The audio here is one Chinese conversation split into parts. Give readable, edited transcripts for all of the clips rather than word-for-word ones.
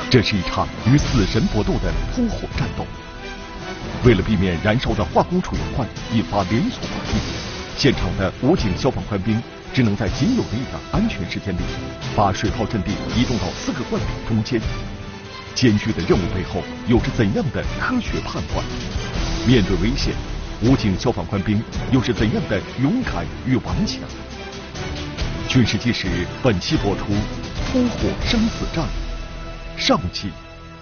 这是一场与死神搏斗的扑火战斗。为了避免燃烧的化工储油罐引发连锁反应，现场的武警消防官兵只能在仅有的一点安全时间里，把水炮阵地移动到4个罐头中间。艰巨的任务背后有着怎样的科学判断？面对危险，武警消防官兵又是怎样的勇敢与顽强？军事纪实本期播出：扑火生死战上集。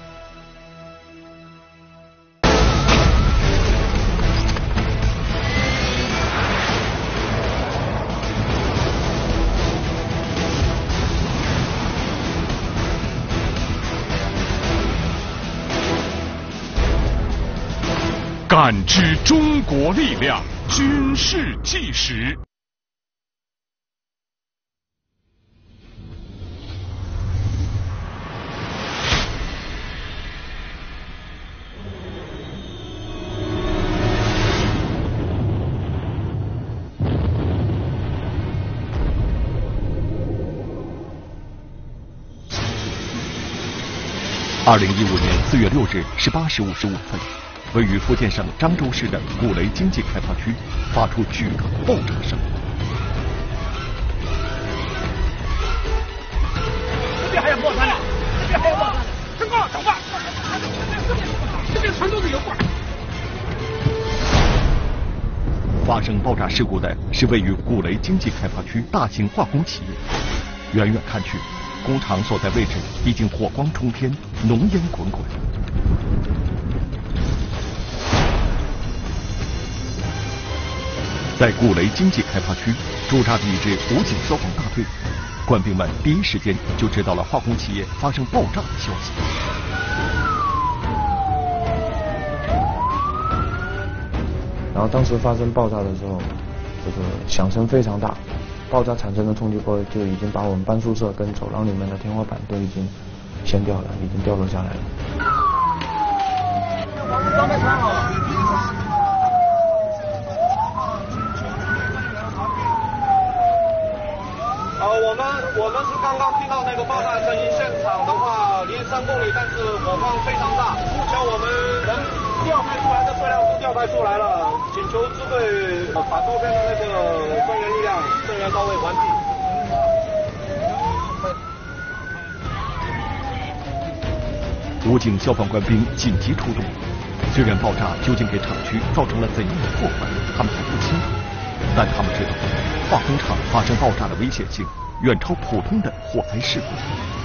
感知中国力量，军事纪实。2015年4月6日18时55分。位于福建省漳州市的古雷经济开发区发出巨大爆炸声。 这边还有爆炸呢，这边还有爆炸呢，升高，等吧，这边全都是油罐。 发生爆炸事故的是位于古雷经济开发区大型化工企业。远远看去，工厂所在位置已经火光冲天，浓烟滚滚。在古雷经济开发区驻扎着一支武警消防大队，官兵们第一时间就知道了化工企业发生爆炸的消息。 然后当时发生爆炸的时候，这个响声非常大，爆炸产生的冲击波就已经把我们班宿舍跟走廊里面的天花板都已经掀掉了，已经掉落下来了。 装备穿好了。我们是刚刚听到那个爆炸声音，现场的话离3公里，但是火光非常大。目前我们能调派出来的车辆都调派出来了，请求支队把周边的那个增援力量增援到位完毕。 武警消防官兵紧急出动。虽然爆炸究竟给厂区造成了怎样的破坏，他们还不清楚，但他们知道化工厂发生爆炸的危险性远超普通的火灾事故。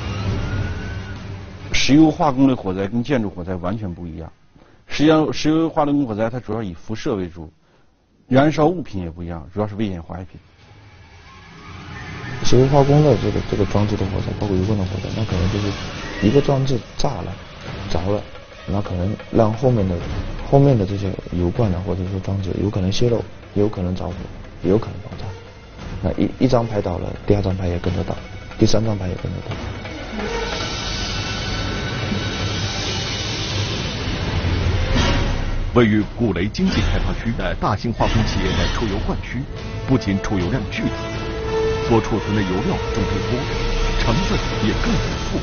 石油化工的火灾跟建筑火灾完全不一样。石油化工火灾它主要以辐射为主，燃烧物品也不一样，主要是危险化学品。 石油化工的这个装置的火灾，包括油罐的火灾，那可能就是一个装置炸了、着了，那可能让后面的这些油罐啊，或者说装置有可能泄漏，也有可能着火，也有可能爆炸。那一张排倒了，第2张排也跟着倒，第3张排也跟着倒。 位于古雷经济开发区的大型化工企业的储油罐区，不仅储油量巨大，所储存的油料种类多，成分也更丰富。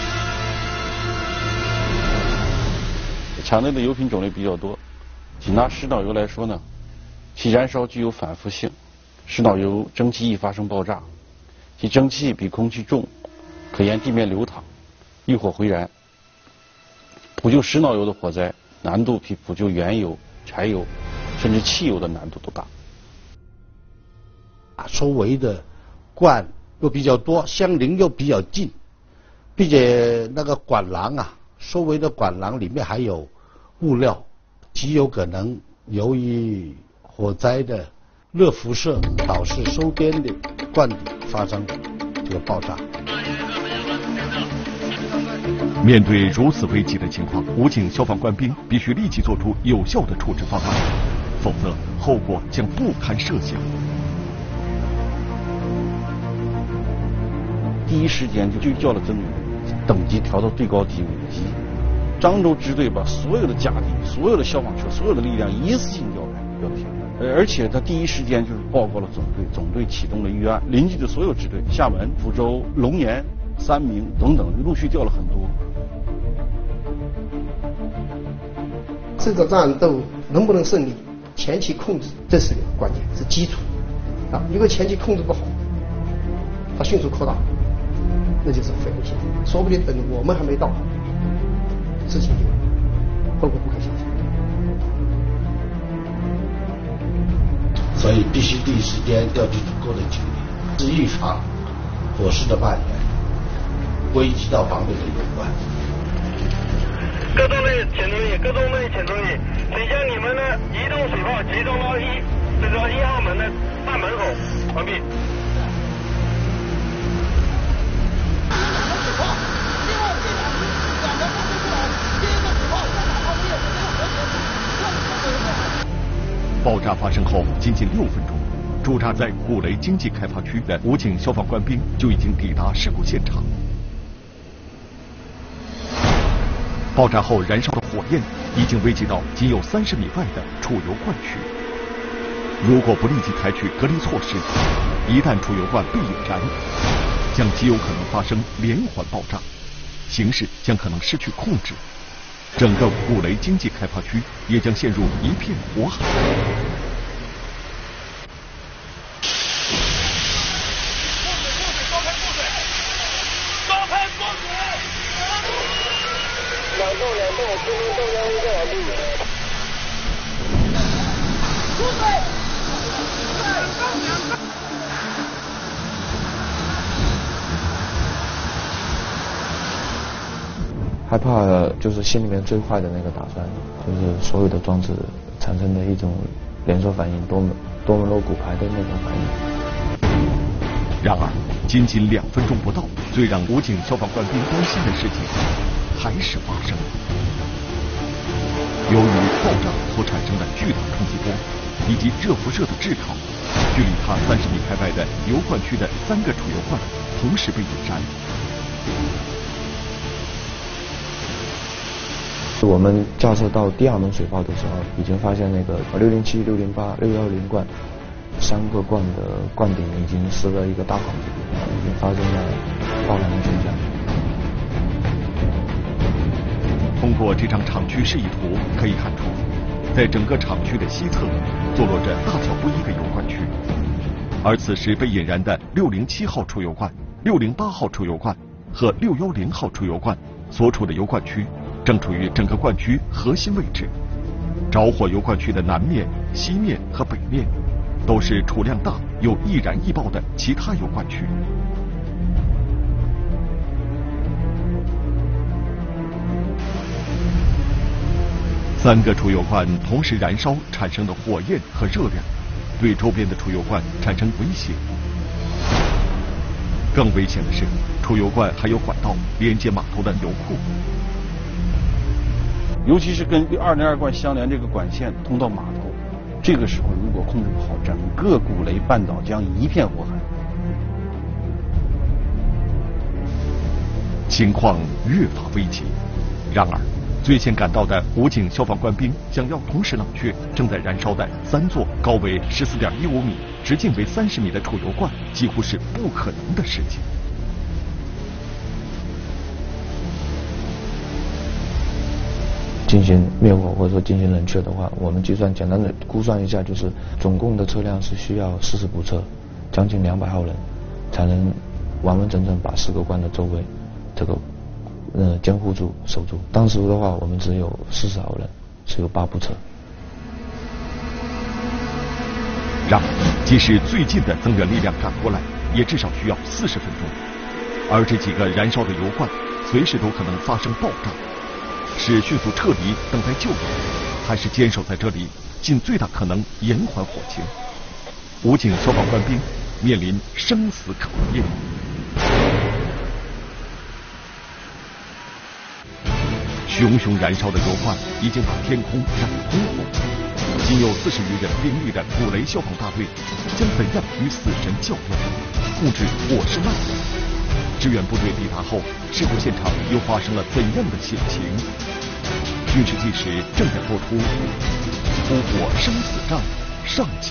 厂内的油品种类比较多，仅拿石导油来说呢，其燃烧具有反复性。石导油蒸汽易发生爆炸，其蒸汽比空气重，可沿地面流淌，遇火回燃。补救石导油的火灾难度比补救原油、柴油甚至汽油的难度都大。 周围的罐又比较多，相邻又比较近，并且那个管廊啊，周围的管廊里面还有物料，极有可能由于火灾的热辐射导致周边的罐底发生这个爆炸。 面对如此危急的情况，武警消防官兵必须立即做出有效的处置方案，否则后果将不堪设想。 第一时间就叫了增援，等级调到最高级5级。漳州支队把所有的家底、所有的消防车、所有的力量一次性调到现场。而且他第一时间就是报告了总队，总队启动了预案，邻近的所有支队，厦门、福州、龙岩、三明等等，陆续调了很多。 这个战斗能不能胜利，前期控制这是个关键，是基础啊。如果前期控制不好，它迅速扩大，那就是非危险。说不定等我们还没到，事情就后果不可想象。 所以必须第一时间调集足够的警力，是预防火势的蔓延，危及到防备的有关。 各中队请注意，各中队请注意，请将你们的移动水炮集中到这个1号门的大门口，完毕。 爆炸发生后仅6分钟，驻扎在古雷经济开发区的武警消防官兵就已经抵达事故现场。爆炸后燃烧的火焰已经危及到仅有30米外的储油罐区。如果不立即采取隔离措施，一旦储油罐被引燃，将极有可能发生连环爆炸，形势将可能失去控制，整个古雷经济开发区也将陷入一片火海。 2栋，新中中央1个完毕。出水！ 害怕就是心里面最坏的那个打算，就是所有的装置产生的一种连锁反应，多门螺骨牌的那种反应。 然而，仅2分钟不到，最让武警消防官兵担心的事情还是发生了。由于爆炸所产生的巨大冲击波以及热辐射的炙烤，距离它30米开外的油罐区的3个储油罐同时被引燃。 我们架设到第2门水炮的时候，已经发现那个607、608、610罐3个罐的罐顶已经撕了一个大孔，已经发生了爆燃的现象。 通过这张厂区示意图可以看出，在整个厂区的西侧坐落着大小不一的油罐区，而此时被引燃的607号储油罐、608号储油罐和610号储油罐所处的油罐区正处于整个罐区核心位置。着火油罐区的南面、西面和北面都是储量大、有易燃易爆的其他油罐区。3个储油罐同时燃烧产生的火焰和热量，对周边的储油罐产生威胁。更危险的是，储油罐还有管道连接码头的油库， 尤其是跟202罐相连这个管线通到码头，这个时候如果控制不好，整个古雷半岛将一片火海。 情况越发危急。然而，最先赶到的武警消防官兵想要同时冷却正在燃烧的3座高为14.15米、直径为30米的储油罐，几乎是不可能的事情。 进行灭火或者说进行冷却的话，我们简单的估算一下，就是总共的车辆是需要40部车，将近200号人，才能完完整整把4个罐的周围这个监护住守住。当时的话，我们只有40号人，只有8部车。 然而，即使最近的增援力量赶过来，也至少需要40分钟。而这几个燃烧的油罐，随时都可能发生爆炸。是迅速撤离等待救援，还是坚守在这里，尽最大可能延缓火情？武警消防官兵面临生死考验。熊熊燃烧的油罐已经把天空染得通红，仅有40余人兵力的古雷消防大队将怎样与死神较量，控制火势蔓延？支援部队抵达后，事故现场又发生了怎样的险情？军事纪实正在播出，突火生死战上集。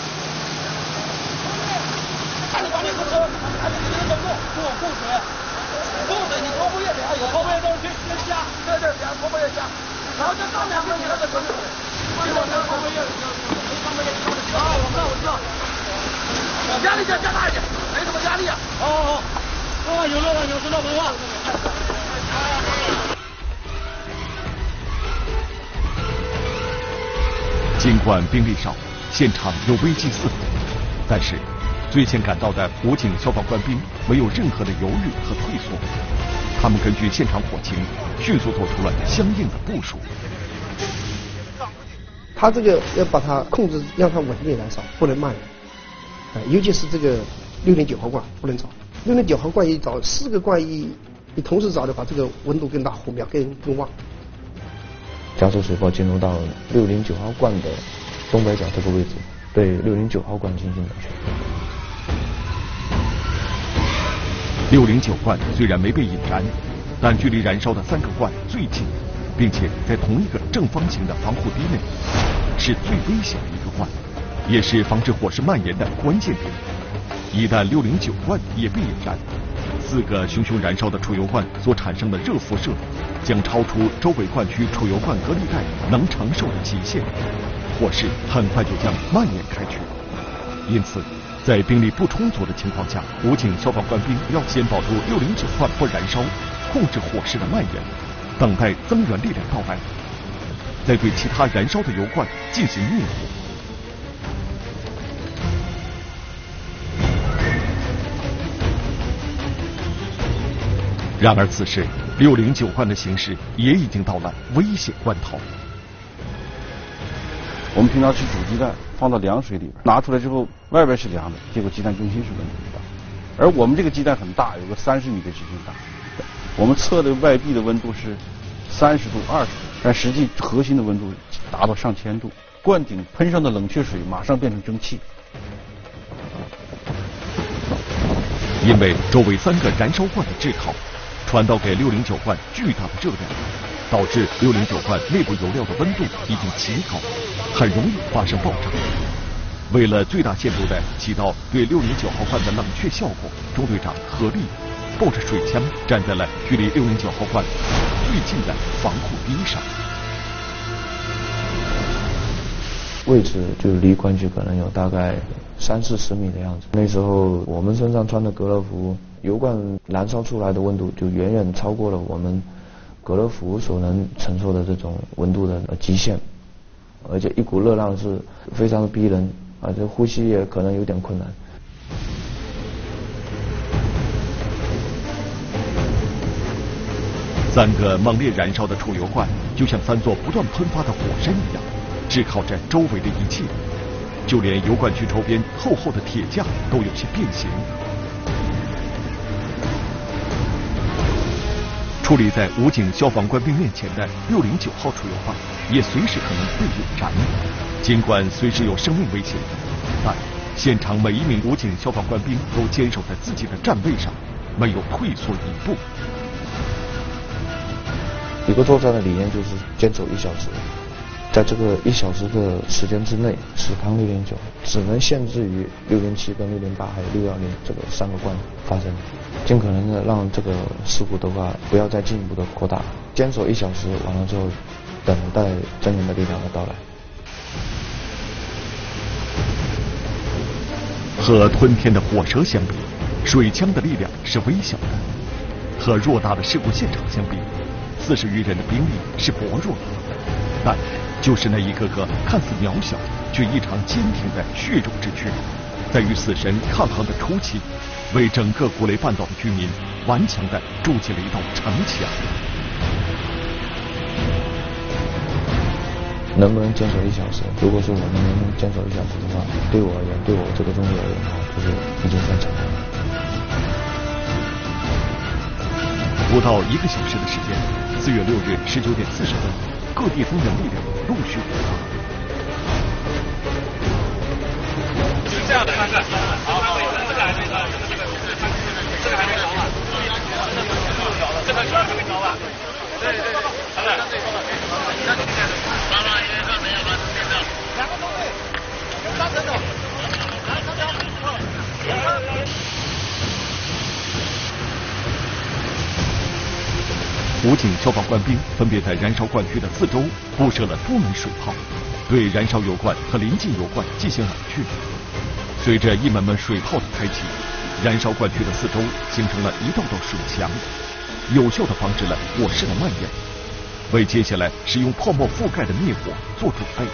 赶紧把那个车，赶紧走路，给我供水。 不是你头部越凉，有头部越都是越下，对对，凉头部越下，然后就上2分钟的头部，结果这头部越啊，我知道，压力加大一点，没什么压力啊。好，有热了，有知道文化。 尽管兵力少，现场有危机四伏，但是最先赶到的武警消防官兵没有任何的犹豫和退缩，他们根据现场火情，迅速做出了相应的部署。 他这个要把它控制，让它稳定燃烧，不能慢。尤其是这个6.9毫罐不能着，6.9毫罐一着，4个罐一同时着的话，这个温度更大，火苗更旺。 加速水炮进入到609号罐的东北角这个位置，对609号罐进行冷却。 609罐虽然没被引燃，但距离燃烧的3个罐最近，并且在同一个正方形的防护堤内，是最危险的一个罐，也是防止火势蔓延的关键点。一旦609罐也被引燃，4个熊熊燃烧的储油罐所产生的热辐射将超出周围罐区储油罐隔离带能承受的极限，火势很快就将蔓延开去。因此，在兵力不充足的情况下，武警消防官兵要先保住609罐不燃烧，控制火势的蔓延，等待增援力量到来，再对其他燃烧的油罐进行灭火。然而此时609罐的形势也已经到了危险关头。 我们平常是煮鸡蛋放到凉水里边，拿出来之后外边是凉的，结果鸡蛋中心是温度的。而我们这个鸡蛋很大，有个30米的直径大，我们测的外壁的温度是30度、20度，但实际核心的温度达到上千度。罐顶喷上的冷却水马上变成蒸汽。 因为周围3个燃烧罐的炙烤传导给609罐巨大的热量，导致609罐内部油料的温度已经极高，很容易发生爆炸。为了最大限度地起到对609号罐的冷却效果，中队长何力抱着水枪站在了距离609号罐最近的防护堤上， 位置就离罐区可能有大概30-40米的样子。那时候我们身上穿的隔热服，油罐燃烧出来的温度就远远超过了我们隔热服所能承受的这种温度的极限，而且一股热浪是非常的逼人，而且呼吸也可能有点困难。 3个猛烈燃烧的储油罐就像3座不断喷发的火山一样，炙烤着周围的一切，就连油罐区周边厚厚的铁架都有些变形。矗立在武警消防官兵面前的609号储油罐也随时可能被引燃，尽管随时有生命危险，但现场每一名武警消防官兵都坚守在自己的站位上，没有退缩一步。 一个作战的理念就是坚守1小时，在这个1小时的时间之内，死扛609，只能限制于607跟608还有610这个3个罐发生，尽可能的让这个事故的话不要再进一步的扩大。坚守1小时完了之后，等待增援的力量的到来。 和吞天的火蛇相比，水枪的力量是微小的；和偌大的事故现场相比，40余人的兵力是薄弱的。但就是那一个个看似渺小却异常坚挺的血肉之躯，在与死神抗衡的初期，为整个古雷半岛的居民顽强地筑起了一道城墙。 能不能坚守1小时？如果说我们能坚守1小时的话，对我而言，对我这个中队而言的话，就是已经算成功了。 不到1个小时的时间，4月6日19点40分，各地增援力量陆续抵达。 是这样的，看看，好，这个还没着，这个还没着吧？这个圈还没着吧？对，好了，妈妈，你看没有吗？2个中队，有3人走，来，这边。 武警消防官兵分别在燃烧罐区的四周布设了多门水炮，对燃烧油罐和临近油罐进行冷却。随着一门门水炮的开启，燃烧罐区的四周形成了一道道水墙，有效地防止了火势的蔓延，为接下来使用泡沫覆盖的灭火做准备。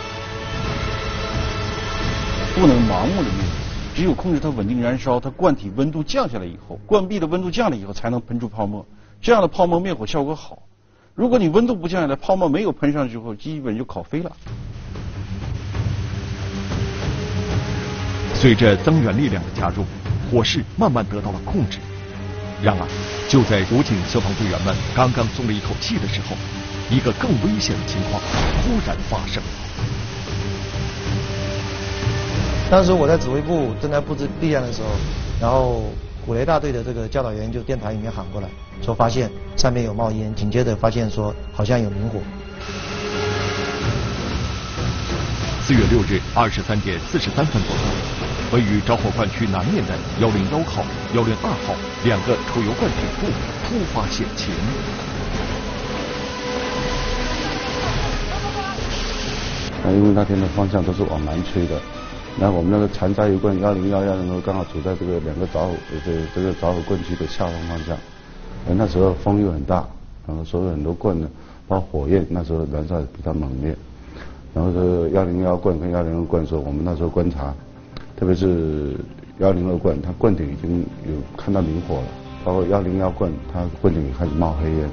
不能盲目的灭火，只有控制它稳定燃烧，它罐体温度降下来以后，罐壁的温度降了以后，才能喷出泡沫。这样的泡沫灭火效果好。如果你温度不降下来，泡沫没有喷上去之后，基本就烤飞了。 随着增援力量的加入，火势慢慢得到了控制。然而，就在武警消防队员们刚刚松了一口气的时候，一个更危险的情况突然发生。 当时我在指挥部正在布置力量的时候，然后五雷大队的这个教导员就电台里面喊过来，说发现上面有冒烟，紧接着发现说好像有明火。 4月6日23点43分左右，位于着火罐区南面的101号、102号两个储油罐顶部突发险情。 因为那天的方向都是往南吹的，那我们那个残渣油罐101、102刚好处在这个两个着火罐区的下方方向。那时候风又很大，然后所有很多罐呢，包括火焰，那时候燃烧比较猛烈。然后这个101罐跟102罐说，我们那时候观察，特别是102罐，它罐顶已经有看到明火了，包括101罐，它罐顶也开始冒黑烟。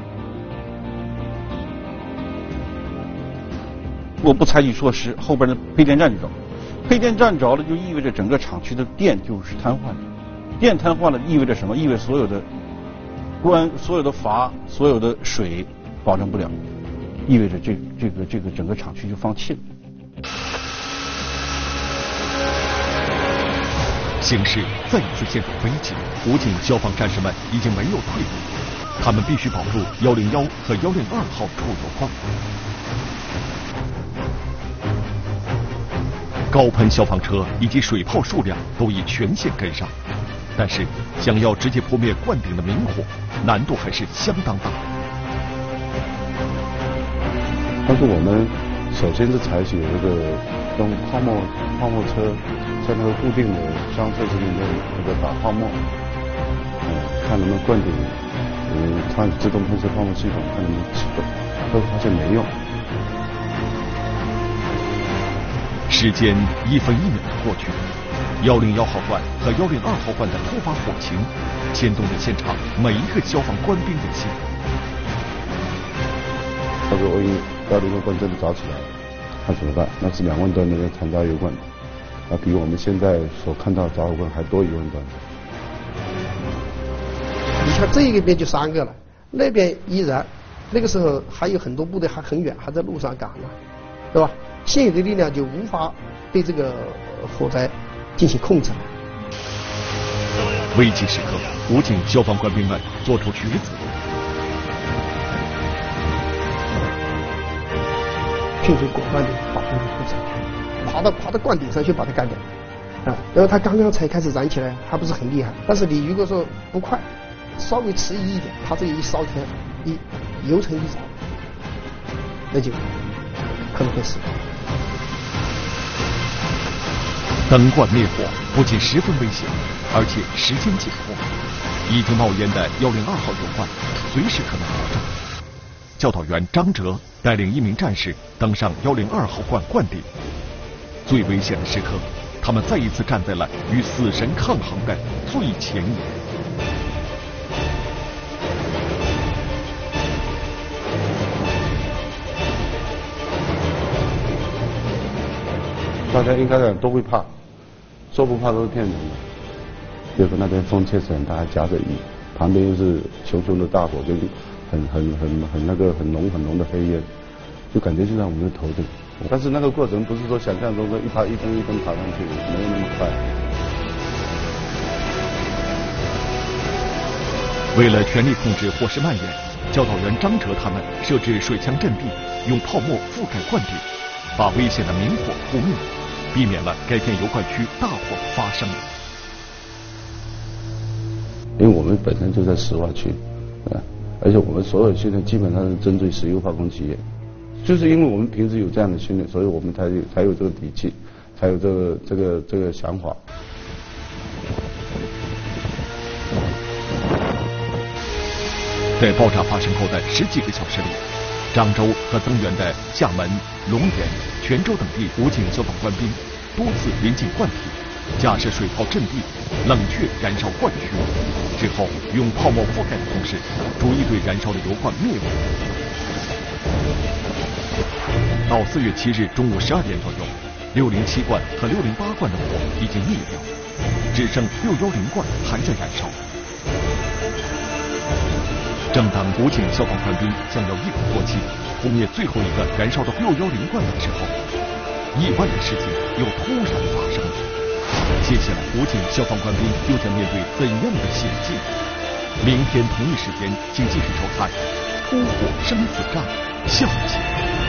如果不采取措施，后边的配电站就着，配电站着了，就意味着整个厂区的电就是瘫痪了。电瘫痪了意味着什么？意味着所有的关、所有的阀、所有的水保证不了，意味着这个整个厂区就放弃了。 形势再一次陷入危机，武警消防战士们已经没有退路，他们必须保住101和102号储油罐。高喷消防车以及水炮数量都已全线跟上，但是想要直接扑灭罐顶的明火，难度还是相当大。 但是我们首先是采取这个用泡沫车，在那个固定的装设里面那个打泡沫，看能不能罐顶，看自动喷射泡沫系统，看能不能启动，都发现没用。 时间1分1秒的过去，101号罐和102号罐的突发火情牵动着现场每一个消防官兵的心。 要是万一102罐真的着起来了，那怎么办？那是2万吨那个残渣油罐，那比我们现在所看到的着火罐还多1万吨。 你看这一边就3个了，那边依然，那个时候还有很多部队还很远，还在路上赶呢，对吧？现有的力量就无法对这个火灾进行控制了。 危急时刻，武警消防官兵们做出抉择， 迅速果断地把火扑上去，爬到罐顶上去把它干掉。然后它刚刚才开始燃起来，还不是很厉害，但是你如果说不快，稍微迟疑一点，它这一烧天，油层一着，那就可能会死。 灯罐灭火不仅十分危险，而且时间紧迫。已经冒烟的102号油罐随时可能爆炸。教导员张哲带领1名战士登上102号罐罐顶。最危险的时刻，他们再一次站在了与死神抗衡的最前沿。 大家应该都会怕，说不怕都是骗人的。结果那边风确实很大，还夹着雨，旁边又是熊熊的大火，就很浓的黑烟，就感觉就在我们的头顶。但是那个过程不是说想象中的一登一登爬上去，没有那么快。 为了全力控制火势蔓延，教导员张哲他们设置水墙阵地，用泡沫覆盖罐顶，把危险的明火扑灭，避免了该片油罐区大火的发生。 因为我们本身就在石化区， 而且我们所有训练基本上是针对石油化工企业，就是因为我们平时有这样的训练，所以我们才有这个底气，才有这个想法。 在爆炸发生后的10几个小时里，漳州和增援的厦门、龙岩、泉州等地武警消防官兵多次临近罐体，架设水炮阵地，冷却燃烧罐区，之后用泡沫覆盖的同时，逐一对燃烧的油罐灭火。到4月7日中午12点左右，607罐和608罐的火已经灭掉，只剩610罐还在燃烧。正当武警消防官兵想要一鼓作气扑灭最后一个燃烧的610罐的时候，意外的事情又突然发生了。接下来，武警消防官兵又将面对怎样的险境？明天同一时间，请继续收看《突火生死战》下集。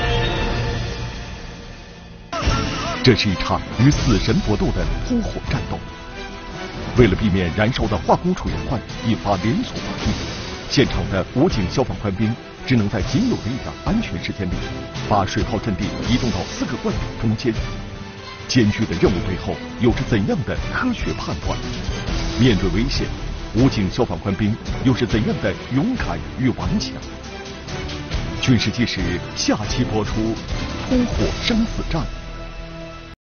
这是一场与死神搏斗的突火战斗。为了避免燃烧的化工储油罐引发连锁反应，现场的武警消防官兵只能在仅有的一点安全时间里，把水炮阵地移动到4个罐体中间。艰巨的任务背后有着怎样的科学判断？面对危险，武警消防官兵又是怎样的勇敢与顽强？军事纪实下期播出《突火生死战》。